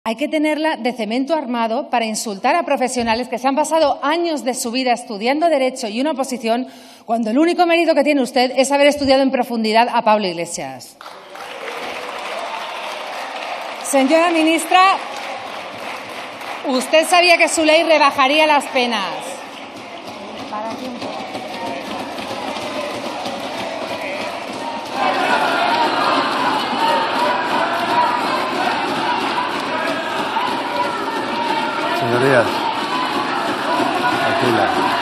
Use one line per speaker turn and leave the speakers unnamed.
Hay que tenerla de cemento armado para insultar a profesionales que se han pasado años de su vida estudiando Derecho y una oposición, cuando el único mérito que tiene usted es haber estudiado en profundidad a Pablo Iglesias. Señora ministra, usted sabía que su ley rebajaría las penas. Para tiempo.
Señorías, tranquila.